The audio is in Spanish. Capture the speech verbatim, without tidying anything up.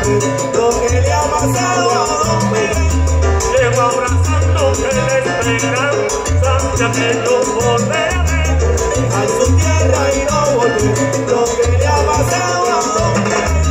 volver. Lo que le ha pasado a Don Pedro. Llevo abrazando que la esperanza que no volveré a ver. A su tierra y no volver. Lo que le ha pasado a Don Pedro.